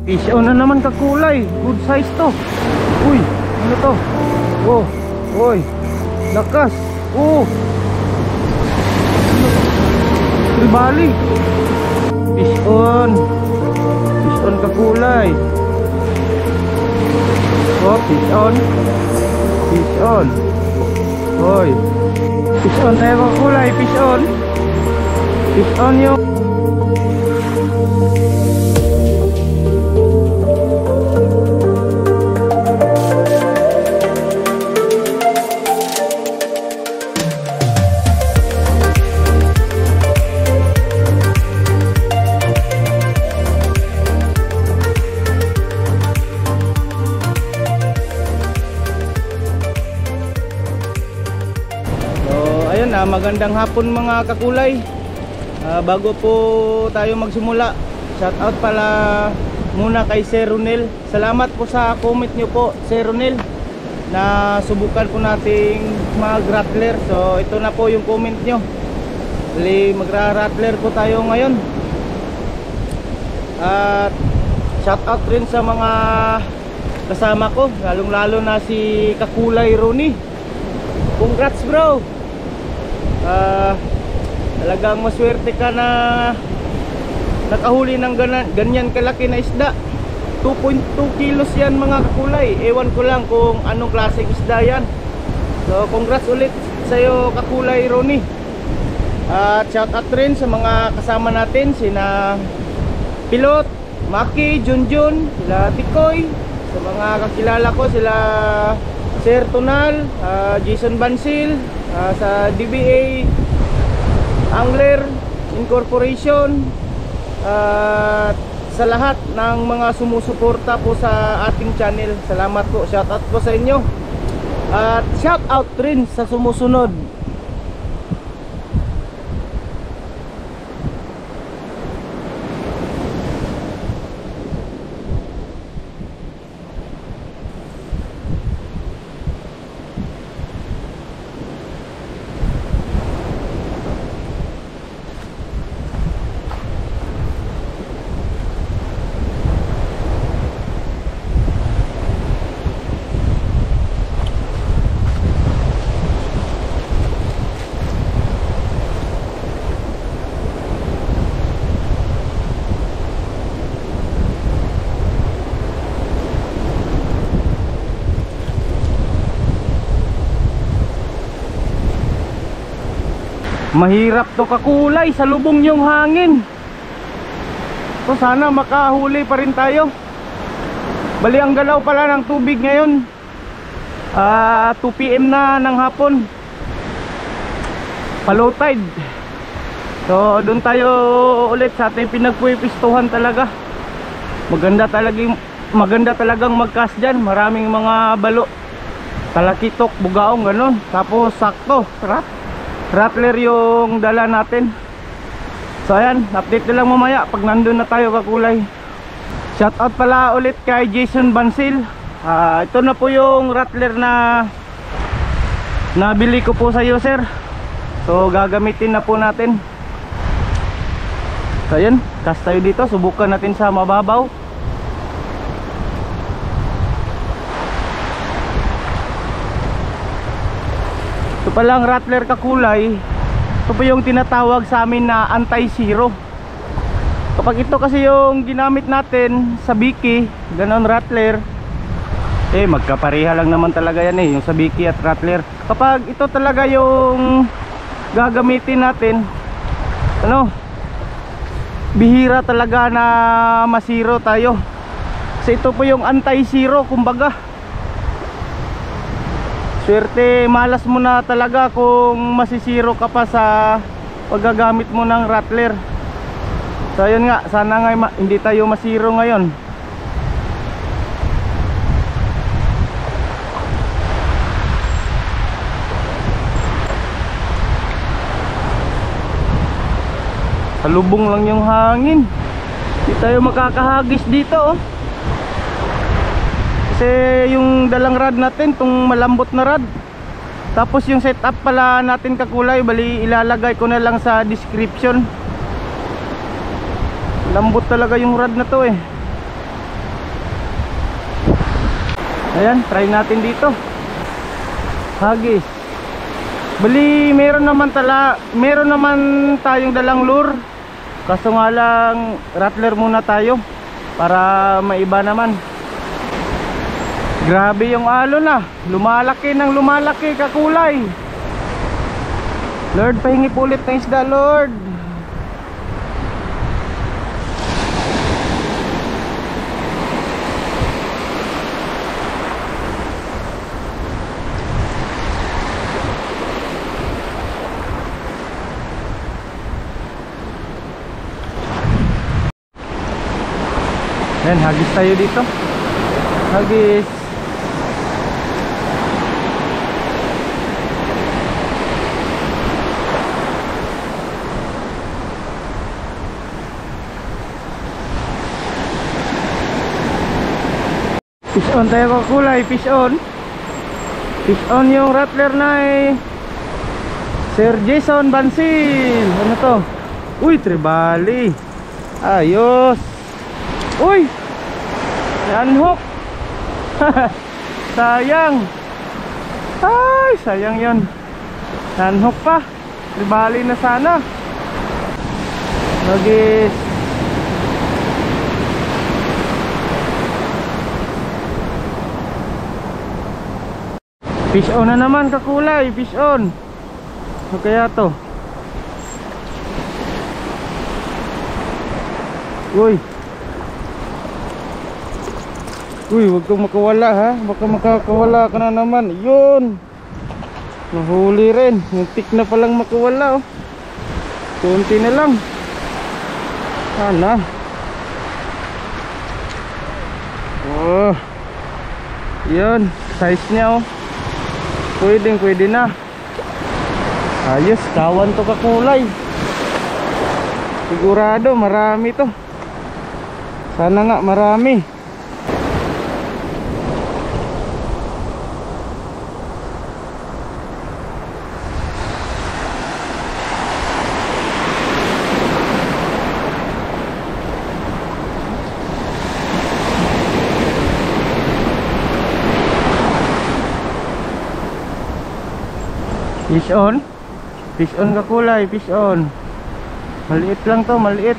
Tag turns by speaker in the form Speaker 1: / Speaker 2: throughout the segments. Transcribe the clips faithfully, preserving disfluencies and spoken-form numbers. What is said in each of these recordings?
Speaker 1: Fish on na naman kakulay. Good size to. Uy, ano to? Oh, uy, lakas. Oh, tribali. Fish on. Fish on kakulay. Oh, fish on. Fish on. Uy, fish on tayo kakulay. Fish on. Fish on yung na magandang hapon mga kakulay. Uh, bago po tayo magsimula, shout out pala muna kay Sir Ronel. Salamat po sa comment nyo po, Sir Ronel, na subukan po nating mag-rattler. So ito na po yung comment nyo. Bali magra-rattler po tayo ngayon. At shout out rin sa mga kasama ko, lalong lalo na si Kakulay Ronnie. Congrats bro. Uh, talagang maswerte ka na nakahuli ng gana, ganyan kalaki na isda. Two point two kilos yan mga kakulay. Ewan ko lang kung anong klaseng isda yan. So congrats ulit sa iyo Kakulay Ronnie. At uh, shout out rin sa mga kasama natin, sina Pilot, Maki, Junjun, sila Tikoy, sa mga kakilala ko sila Sir Tonal, uh, Jason Bansil, uh, sa D B A Angler Incorporation, at uh, sa lahat ng mga sumusuporta po sa ating channel. Salamat po, shout out po sa inyo. At shout out rin sa sumusunod. Mahirap to kakulay, sa lubong yung hangin. So sana makahuli pa rin tayo. Bali ang galaw pala ng tubig ngayon, uh, two P M na ng hapon, pa-low tide. So doon tayo ulit sa ating pinagpupistuhan talaga. Maganda talagang maganda talagang mag-cast dyan. Maraming mga balo, talakitok, bugaong, ganun. Tapos sakto, sarap. Rattler yung dala natin. So ayan, update na lang mamaya pag nandun na tayo kakulay. Shout out pala ulit kay Jason Bansil. uh, Ito na po yung rattler na nabili ko po sa iyo sir. So gagamitin na po natin. So ayan, cast tayo dito. Subukan natin sa mababaw. Ito palang rattler kakulay. Ito po yung tinatawag sa amin na anti-zero. Kapag ito kasi yung ginamit natin sa biki, ganon rattler, eh magkapareha lang naman talaga yan eh, yung sa biki at rattler. Kapag ito talaga yung gagamitin natin, ano, bihira talaga na masiro tayo. Kasi ito po yung anti-zero kumbaga. Swerte, malas mo na talaga kung masisiro ka pa sa paggagamit mo ng rattler. So yun nga, sana nga hindi tayo masiro ngayon. Salubong lang yung hangin. Hindi tayo makakahagis dito oh. Kasi yung dalang rad natin, itong malambot na rad. Tapos yung setup pala natin kakulay, bali ilalagay ko na lang sa description. Lambot talaga yung rad na to eh. Ayan, try natin dito. Hagis. Bali, meron naman tala, meron naman tayong dalang lure. Kaso nga lang, rattler muna tayo para maiba naman. Grabe yung alon na. Lumalaki ng lumalaki, kakulay. Lord, pahingi po ulit ng isda, Lord. Yan, hagis tayo dito. Hagis. Fish on tayo kakulay, fish on. Fish on yung rattler na eh. Sir Jason Bansil. Ano to? Uy, tribali. Ayos. Uy, unhook. Sayang. Ay, sayang yon. Unhook pa. Tribali na sana. Hagis. Fish on na naman kakulay, fish on. Ano kaya to? Uy. Uy, huwag kang makawala ha. Baka makakawala ka na naman. Yun. Nahuli rin. Muntik na palang makawala oh. Kunti na lang. Sana. Oh. Yun. Size niya oh. Pwedeng pwede na. Ayos. Kawan to kakulay. Sigurado marami to. Sana nga marami. Fish on. Fish on kakulay, fish on. Maliit lang to, maliit.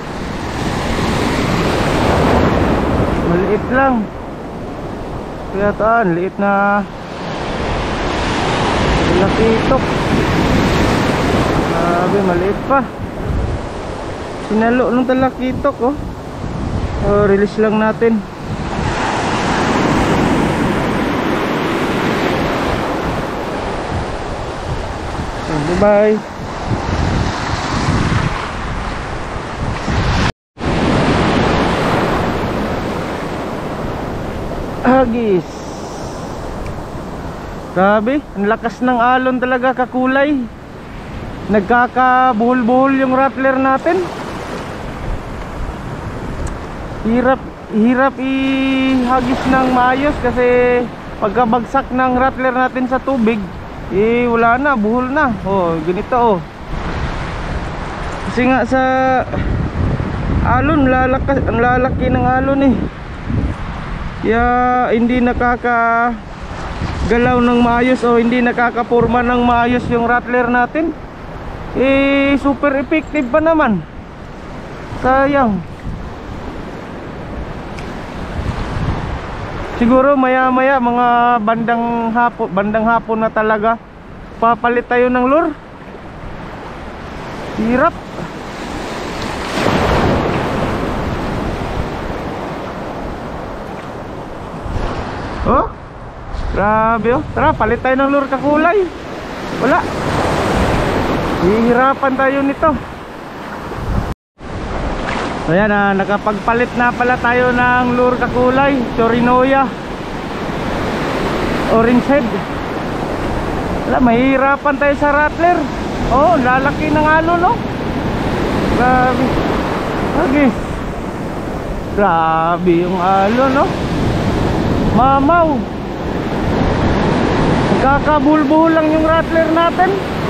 Speaker 1: Maliit lang. Kaya taan, liit na lakitok. Grabe, maliit pa. Sinalo nung talakitok oh. Oh, release lang natin. Bye-bye. Hagis. Grabe, ang lakas ng alon talaga kakulay. Nagkakabuhol-buhol yung rattler natin. Hirap, hirap ihagis ng maayos kasi pagkabagsak ng rattler natin sa tubig, eh wala na, buhol na. Oh, ganito oh. Kasi nga sa alon, lalakas, ang lalaki ng alon eh. Kaya hindi nakakagalaw ng maayos o hindi nakakapurma ng maayos yung rattler natin. Eh super effective pa naman. Sayang. Siguro maya maya mga bandang hapon, bandang hapon na talaga papalit tayo ng lure. Hirap. Oh, grabe oh. Tara, palit tayo ng lure kakulay. Wala. Hihirapan tayo nito. So yan, ah, nakapagpalit na pala tayo ng lure kakulay, Chorinoya orange head. Wala, mahirapan tayo sa rattler. Oh, lalaki ng alon no. Grabe. Okay. Grabe yung alon no. Mamaw. Nagkakabulbuhol lang yung rattler natin.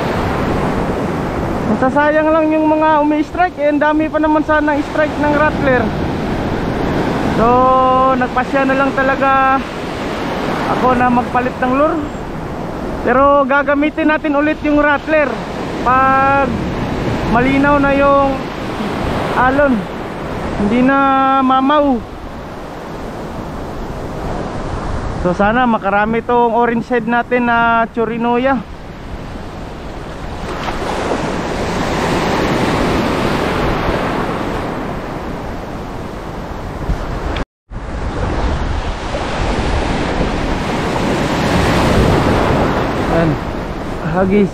Speaker 1: Masasayang lang yung mga umi-strike, eh, ang dami pa naman sana strike ng rattler. So nagpasya na lang talaga ako na magpalit ng lure. Pero gagamitin natin ulit yung rattler pag malinaw na yung alon, hindi na mamaw. So sana makarami tong orange head natin na Chorinoya. Yan, hagis.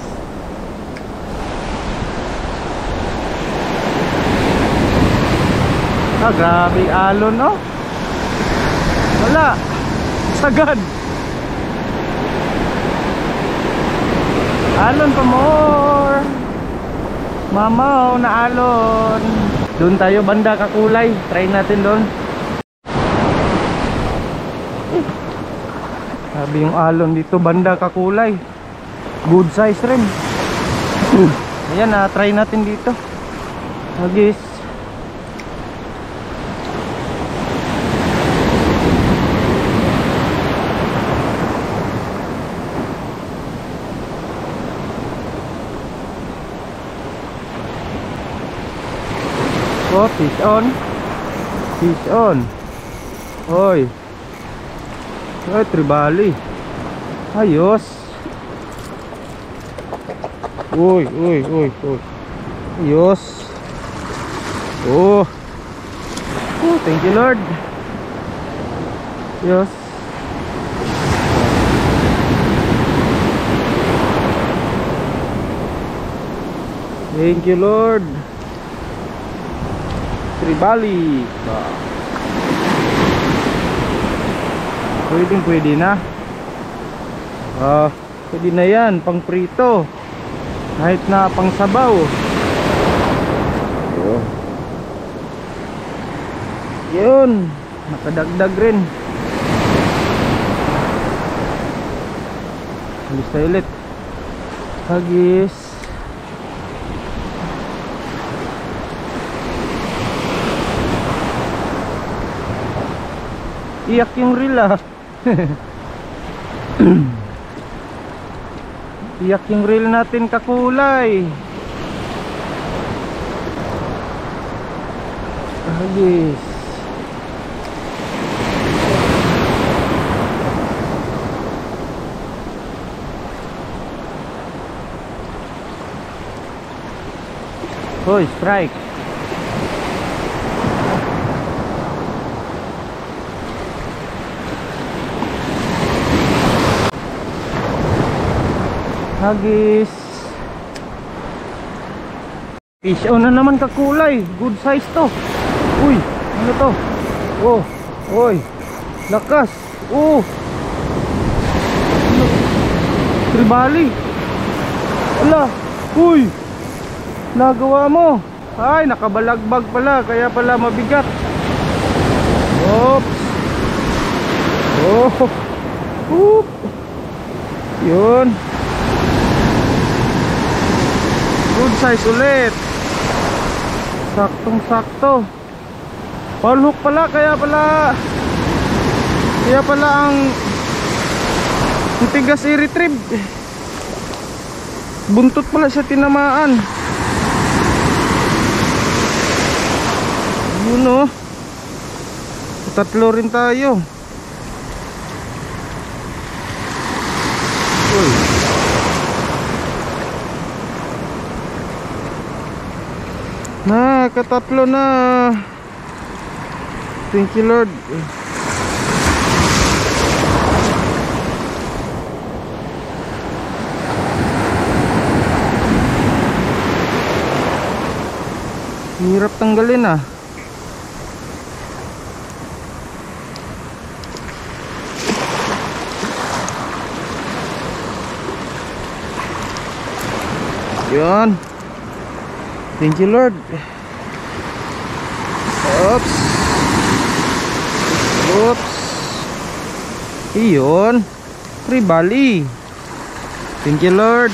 Speaker 1: Ah, grabe alon, oh. Wala, sagad. Alon pa more. Mamaw na alon. Doon tayo banda Kakulay. Try natin doon. Sabi yung alon dito banda Kakulay. Good size rin. Ayan, na try natin dito. Hagis. Oh, fish on. Fish on. Hoy. Hoy, tribali. Ayos. Uy, uy, uy, uy. Ayos. Oh. Oh, thank you Lord. Ayos. Thank you Lord. Tribali. Pwedeng pwede na. Ah, pwede na yan pang prito. Kahit na pang sabaw. Oh. Yun, nakadagdag rin. Halis tayo ulit. Hagis. Iyak yung reel ah. Iyak yung reel natin Kakulay. Hagis. Hoy, strike. Hagis. Fish on na naman Kakulay. Good size to. Uy, ano to? Oh, oy. Lakas. Oh. Tribali. Ala. Uy. Nagawa mo. Ay, nakabalagbag pala. Kaya pala mabigat. Oops. Oh. Oop. Yun. Good size ulit. Saktong sakto. Paul hook pala. Kaya pala Kaya pala ang ang tigas i-retrieve. Buntot pala siya tinamaan. Yun o. Tatlo rin tayo. Uy. Nakakatatlo na. Thank you Lord. Hirap tanggalin ah. Yun. Thank you Lord. Oops. Oops. Iyon. Tribali. Thank you Lord.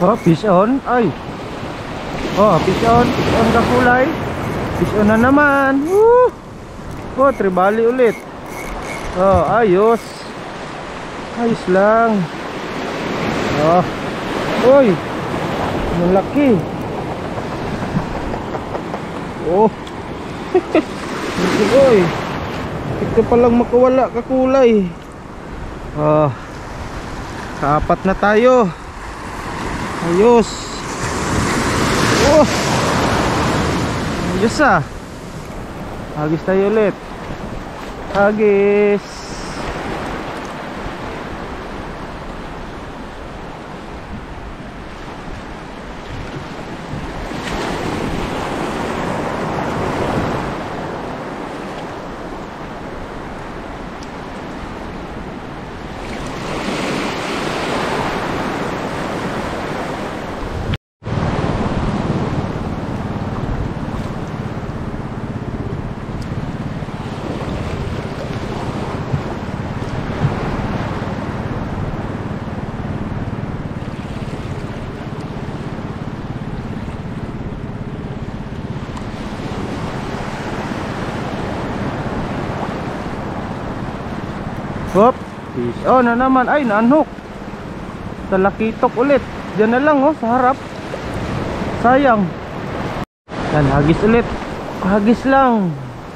Speaker 1: Oh, fish on. Ay. Oh, fish on. Fish on kakulay. Fish on na naman. Woo! Oh, tribali ulit. Oh, ayos. Ayos lang. Oh. Uy. Malaki. Oh. Uy. Ito palang makawala kakulay. Oh. Kaapat na tayo. Ayos. Oh. Ayos ah. Hagis tayo ulit. Hagis. Hop, fish on na naman. Ay, naanhook. Talakitok ulit. Diyan na lang oh, sa harap. Sayang. Yan, hagis ulit. Hagis lang.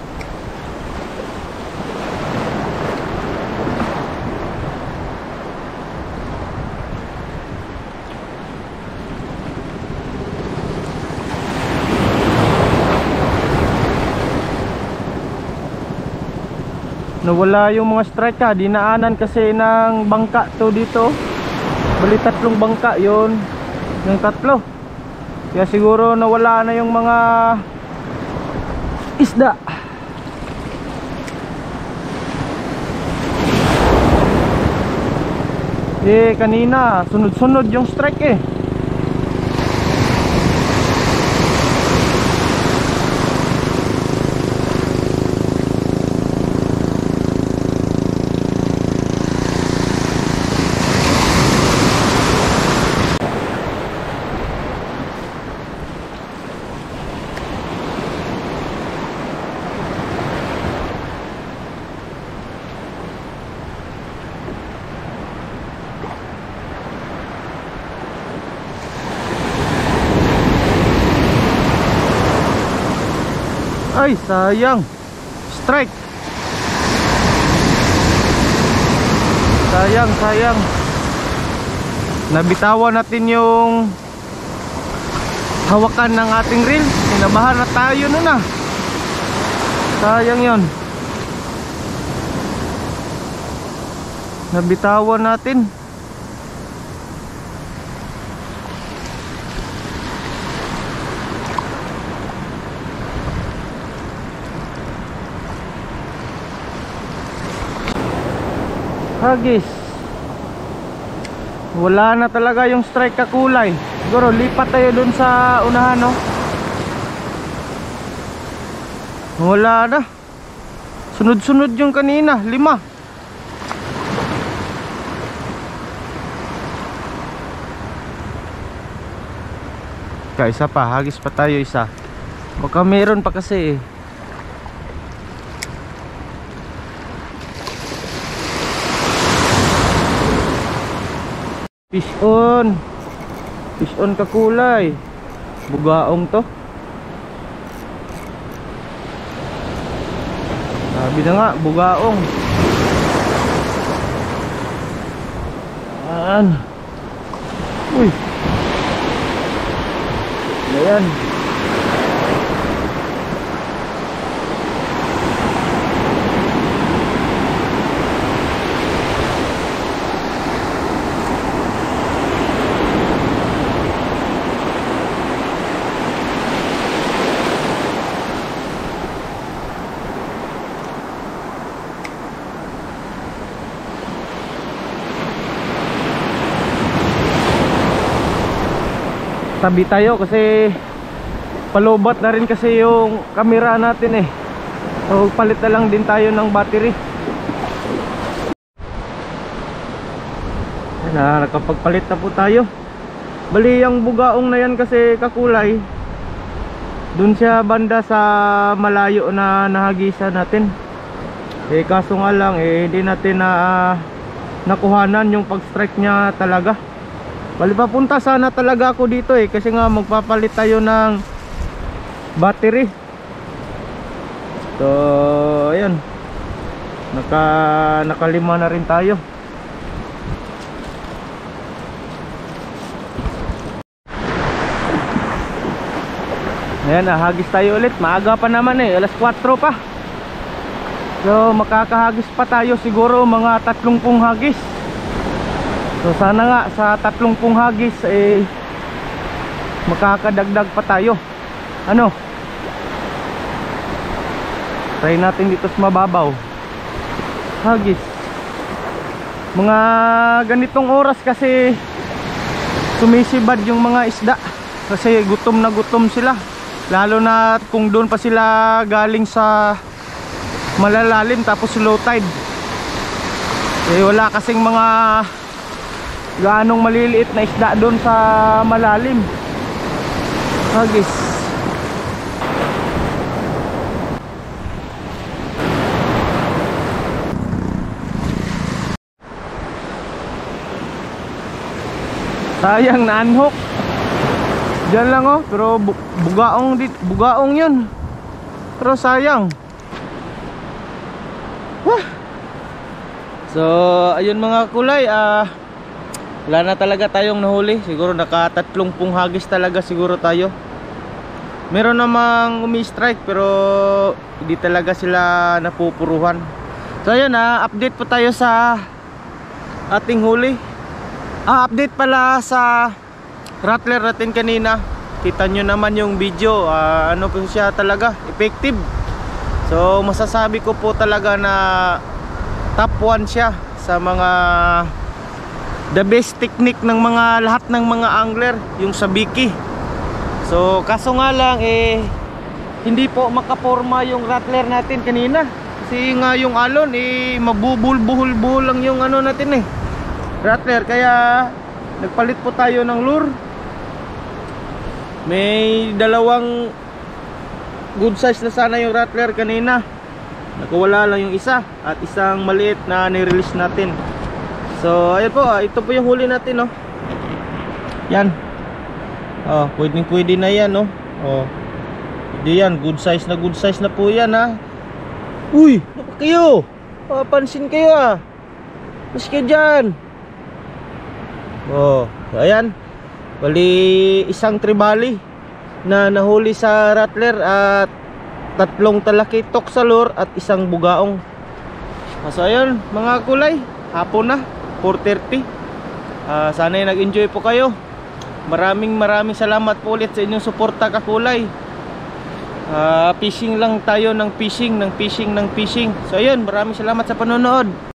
Speaker 1: Nawala yung mga strike ha. Dinaanan kasi ng bangka to dito. Bali tatlong bangka yon. Yung tatlo. Kaya siguro nawala na yung mga isda. Eh kanina sunod-sunod yung strike eh. Ay, sayang. Strike. Sayang, sayang. Nabitawan natin yung hawakan ng ating reel. Kinabahan na tayo nun ah. Sayang yon. Nabitawan natin. Hagis. Wala na talaga yung strike kakulay. Siguro lipat tayo dun sa unahan no. Wala na. Sunod-sunod yung kanina, lima. Kaya isa pa, hagis pa tayo isa. Baka meron pa kasi eh. Fish on. Fish on kakulay. Bugaong to. Sabi na nga, bugaong. Ayan. Uy. Ayan. Tabi tayo kasi palubat na rin kasi yung camera natin eh. So palit na lang din tayo ng battery. Na nakapagpalit na po tayo. Bali yung bugaong na yan kasi kakulay, dun siya banda sa malayo na nahagisa natin. Eh kaso nga lang eh hindi natin na uh, nakuhanan yung pag strike niya talaga. Bali papunta sana talaga ako dito eh, kasi nga magpapalit tayo ng battery. So ayun, naka nakalima na rin tayo. Ayan, hagis tayo ulit. Maaga pa naman eh, alas kwatro pa. So makakahagis pa tayo siguro mga tatlong pung hagis. So sana nga sa tatlong pung hagis eh makakadagdag pa tayo. Ano? Try natin dito sa mababaw. Hagis. Mga ganitong oras kasi sumisibad yung mga isda. Kasi gutom na gutom sila. Lalo na kung doon pa sila galing sa malalalim tapos low tide. Eh wala kasing mga gaanong maliliit na isda doon sa malalim. Hagis. Sayang na unhook. Diyan lang oh, pero bu bugaong dit, bugaong 'yun. Pero sayang. Wah. So, ayun mga kulay, ah uh, wala na talaga tayong nahuli. Siguro nakatatlong pung hagis talaga siguro tayo. Meron namang umi-strike pero hindi talaga sila napupuruhan. So ayun ah, update po tayo sa ating huli. Ah, update pala sa rattler natin kanina. Kita nyo naman yung video, uh, ano po siya talaga, effective. So masasabi ko po talaga na top one siya sa mga the best technique ng mga lahat ng mga angler, yung sabiki. So kaso nga lang eh hindi po makaporma yung rattler natin kanina. Kasi nga yung alon eh mabubul-buhul-buhul lang yung ano natin eh, rattler. Kaya nagpalit po tayo ng lure. May dalawang good size na sana yung rattler kanina. Nakawala lang yung isa at isang maliit na ni-release natin. So ayun po, ito po yung huli natin, no. Yan. Oh, pwedeng pwede na yan, no. Oh. Hindi yan, good size na good size na po yan, ha. Uy, ano kayo? Papansin kayo, ah. Mas kayo dyan. Oh, ayan. Bali isang tribali na nahuli sa rattler at tatlong talakitok sa lure at isang bugaong. So ayun mga kulay, hapon na, four thirty. uh, Sana nag-enjoy po kayo. Maraming maraming salamat po ulit sa inyong suporta kakulay. uh, Fishing lang tayo ng fishing, ng fishing, ng fishing. So ayun, maraming salamat sa panonood.